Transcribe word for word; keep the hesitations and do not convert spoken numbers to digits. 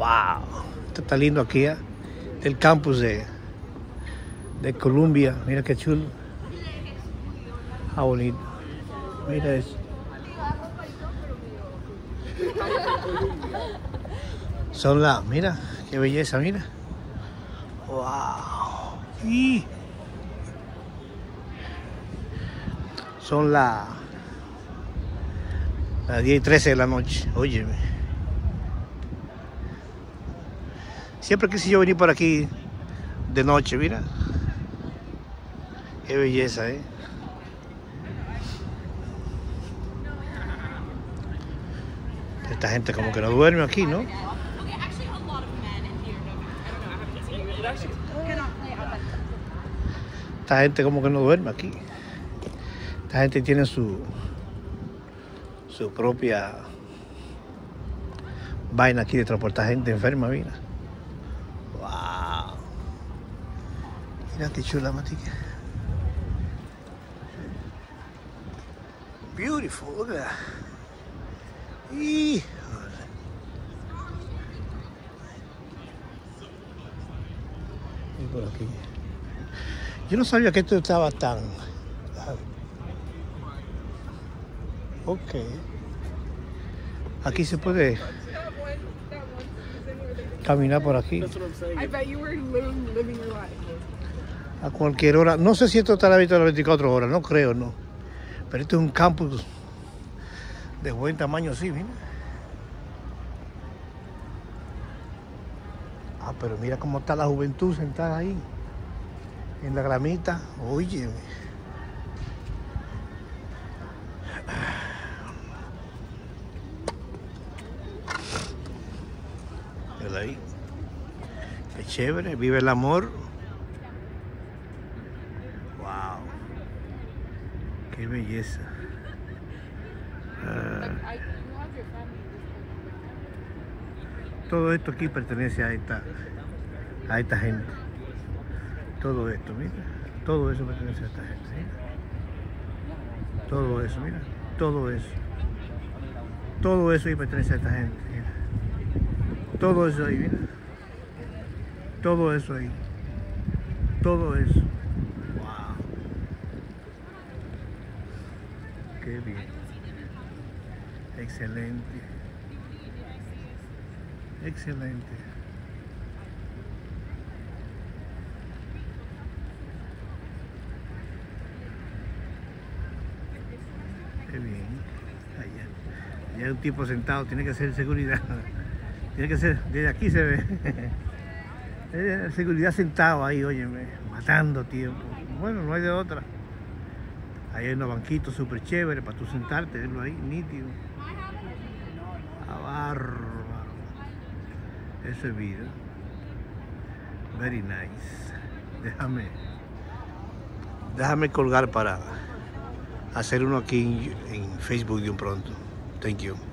Wow, esto está lindo aquí, ¿eh? El campus de, de Columbia. Mira qué chulo. Ah, bonito. Mira eso. Son las, mira, qué belleza, mira. Wow. Y son las las diez y trece de la noche. Óyeme. Siempre quise yo venir por aquí de noche, mira. Qué belleza, ¿eh? Esta gente como que no duerme aquí, ¿no? Esta gente como que no duerme aquí. Esta gente tiene su su propia vaina aquí de transportar gente enferma, mira. Wow. Mira qué chula, matica. Beautiful, look at that. Y por aquí. Yo no sabía que esto estaba tan... Ok. Aquí se puede caminar por aquí. A cualquier hora. No sé si esto estará abierto a las veinticuatro horas, no creo, no. Pero esto es un campus de buen tamaño, sí, mira. Ah, pero mira cómo está la juventud sentada ahí, en la gramita. Oye. Mira ahí. Qué chévere, vive el amor. Wow. Qué belleza. Uh, todo esto aquí pertenece a esta, a esta gente. Todo esto, mira. Todo eso pertenece a esta gente. Mira. Todo eso, mira. Todo eso. Todo eso ahí pertenece a esta gente. Mira. Todo eso ahí, mira. Todo eso ahí. Todo eso. Wow. Qué bien. Excelente. Excelente. Qué bien. Allá. Allá hay un tipo sentado, tiene que ser seguridad. Tiene que ser, desde aquí se ve. Es seguridad sentado ahí, óyeme, matando tiempo. Bueno, no hay de otra. Ahí hay unos banquitos súper chéveres para tú sentarte, verlo ahí, nítido. A bárbaro. Eso es vida. Very nice. Déjame, déjame colgar para hacer uno aquí en, en Facebook de un pronto. Thank you.